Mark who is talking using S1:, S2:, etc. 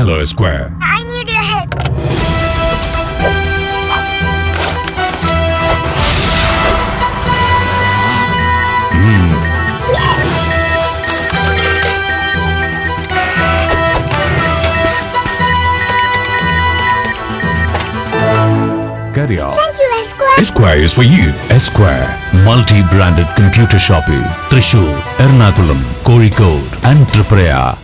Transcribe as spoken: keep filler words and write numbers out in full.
S1: Hello Esquire.
S2: I need your help.
S1: Carry on.
S2: Thank you, Esquire.
S1: Esquire is for you. Esquire, multi-branded computer shopping. Thrissur, Ernakulam, Kozhikode and Tripura.